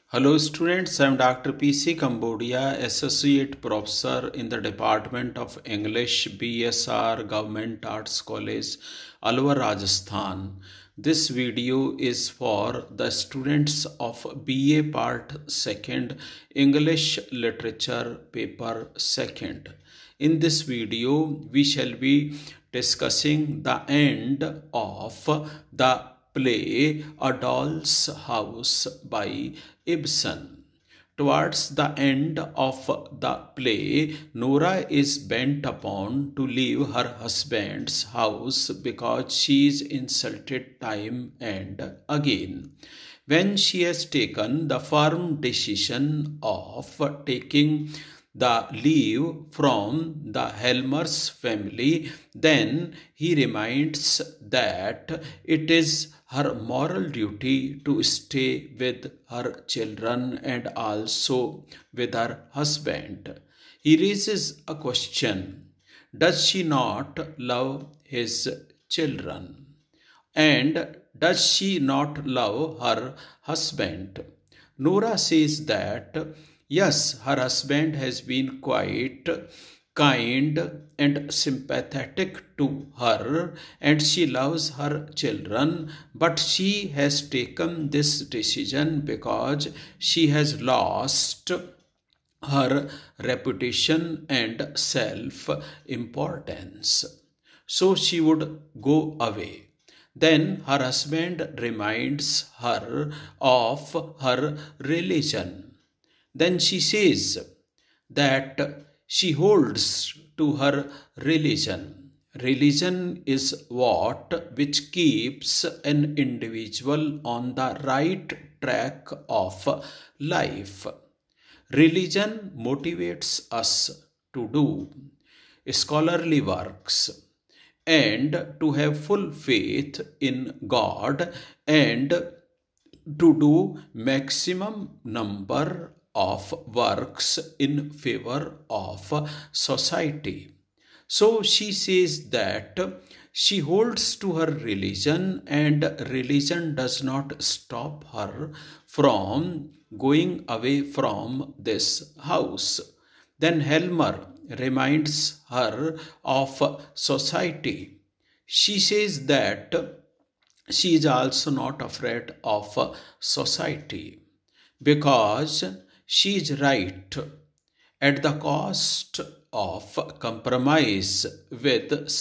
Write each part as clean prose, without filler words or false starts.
Hello students, I am Dr. P.C. Cambodia, Associate Professor in the Department of English, BSR Government Arts College, Alwar, Rajasthan. This video is for the students of BA Part 2nd, English Literature Paper 2nd. In this video, we shall be discussing the end of the play A Doll's House by Ibsen. Towards the end of the play, Nora is bent upon to leave her husband's house because she is insulted time and again. When she has taken the firm decision of taking the leave from the Helmer's family, then he reminds that it is her moral duty to stay with her children and also with her husband. He raises a question: does she not love his children? And does she not love her husband? Nora says that yes, her husband has been quite kind and sympathetic to her, and she loves her children, but she has taken this decision because she has lost her reputation and self-importance. So she would go away. Then her husband reminds her of her religion. Then she says that she holds to her religion. Religion is what which keeps an individual on the right track of life. Religion motivates us to do scholarly works and to have full faith in God and to do maximum number of works in favor of society. So she says that she holds to her religion and religion does not stop her from going away from this house. Then Helmer reminds her of society. She says that she is also not afraid of society because she is right at the cost of compromise with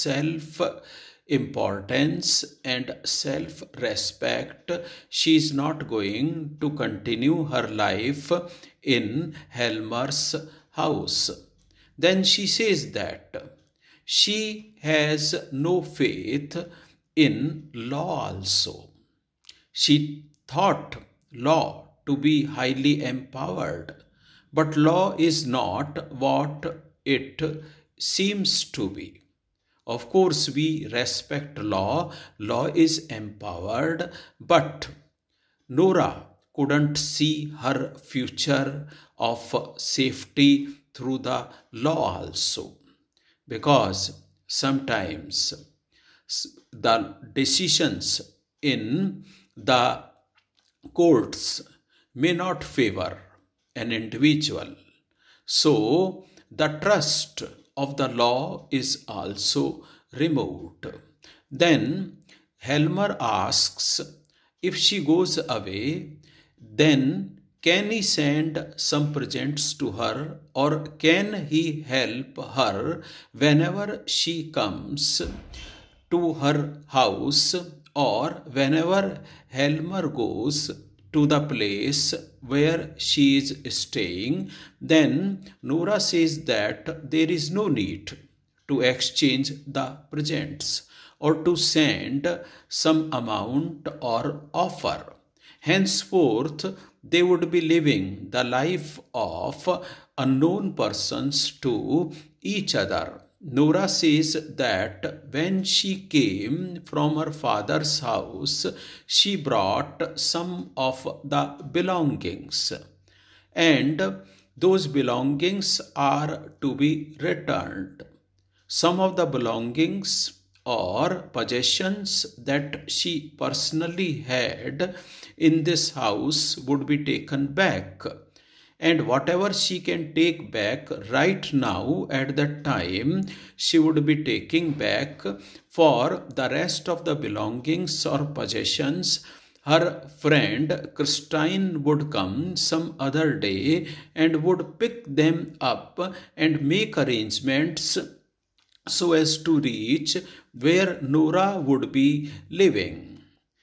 self-importance and self-respect. She is not going to continue her life in Helmer's house. Then she says that she has no faith in law also. She thought law to be highly empowered, but law is not what it seems to be. Of course, we respect law. Law is empowered, but Nora couldn't see her future of safety through the law also, because sometimes the decisions in the courts may not favor an individual. So the trust of the law is also removed. Then Helmer asks, if she goes away, then can he send some presents to her, or can he help her whenever she comes to her house, or whenever Helmer goes to the place where she is staying? Then Nora says that there is no need to exchange the presents or to send some amount or offer. Henceforth, they would be living the life of unknown persons to each other. Nora says that when she came from her father's house, she brought some of the belongings, and those belongings are to be returned. Some of the belongings or possessions that she personally had in this house would be taken back. And whatever she can take back right now at that time, she would be taking back. For the rest of the belongings or possessions, her friend Christine would come some other day and would pick them up and make arrangements so as to reach where Nora would be living.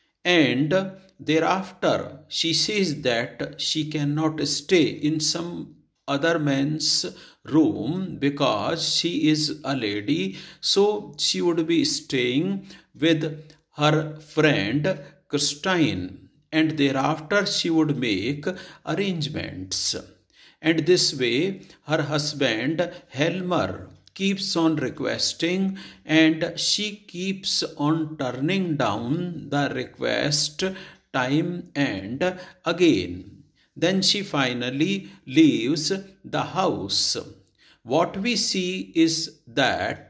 And thereafter, she says that she cannot stay in some other man's room because she is a lady, so she would be staying with her friend Christine, and thereafter she would make arrangements. And this way, her husband Helmer keeps on requesting, and she keeps on turning down the request time and again. Then she finally leaves the house. What we see is that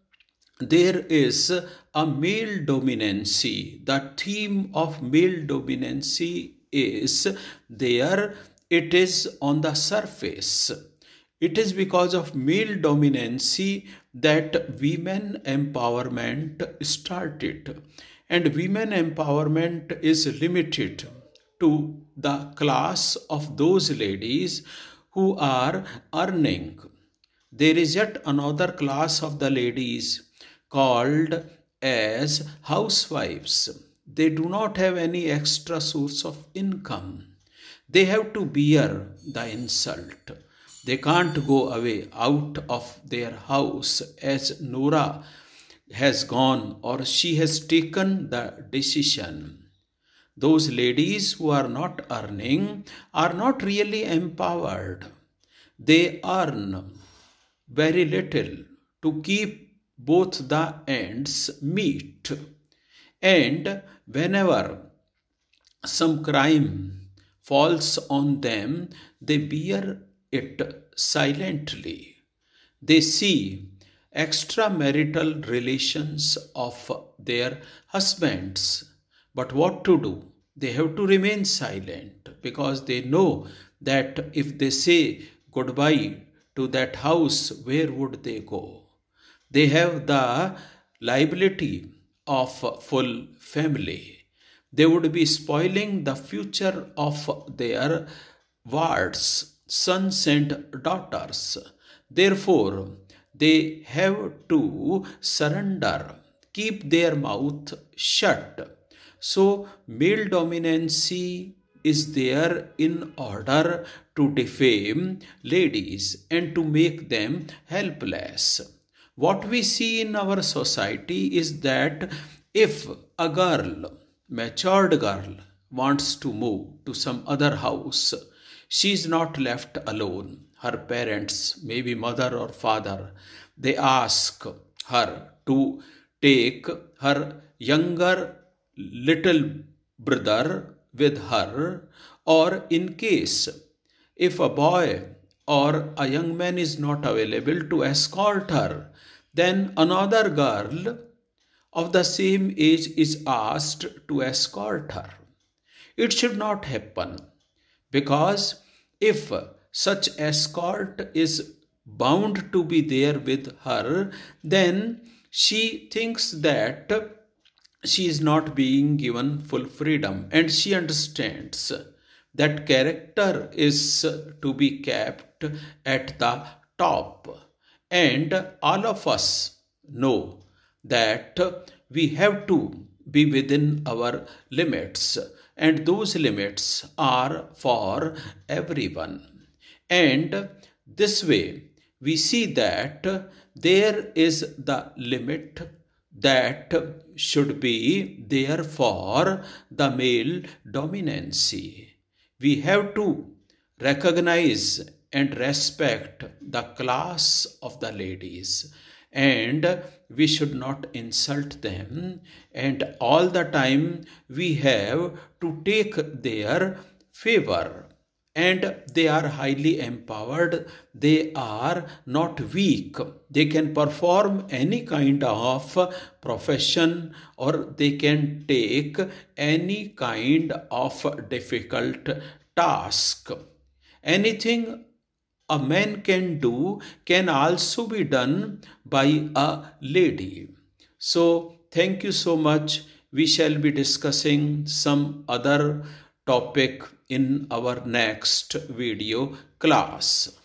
there is a male dominancy. The theme of male dominancy is there. It is on the surface. It is because of male dominancy that women empowerment started. And women empowerment is limited to the class of those ladies who are earning. There is yet another class of the ladies called as housewives. They do not have any extra source of income. They have to bear the insult. They can't go away out of their house as Nora has gone, or she has taken the decision. Those ladies who are not earning are not really empowered. They earn very little to keep both the ends meet. And whenever some crime falls on them, they bear it silently. They see extramarital relations of their husbands. But what to do? They have to remain silent because they know that if they say goodbye to that house, where would they go? They have the liability of full family. They would be spoiling the future of their wards, sons and daughters. Therefore, they have to surrender, keep their mouth shut. So, male dominancy is there in order to defame ladies and to make them helpless. What we see in our society is that if a girl, matured girl, wants to move to some other house, she is not left alone. Her parents, maybe mother or father, they ask her to take her younger little brother with her, or in case if a boy or a young man is not available to escort her, then another girl of the same age is asked to escort her. It should not happen, because if such escort is bound to be there with her, then she thinks that she is not being given full freedom, and she understands that character is to be kept at the top. And all of us know that we have to be within our limits, and those limits are for everyone. And this way we see that there is the limit that should be there for the male dominancy. We have to recognize and respect the class of the ladies, and we should not insult them, and all the time we have to take their favor. and they are highly empowered. They are not weak. They can perform any kind of profession, or they can take any kind of difficult task. Anything a man can do can also be done by a lady. So, thank you so much. We shall be discussing some other topic in our next video class.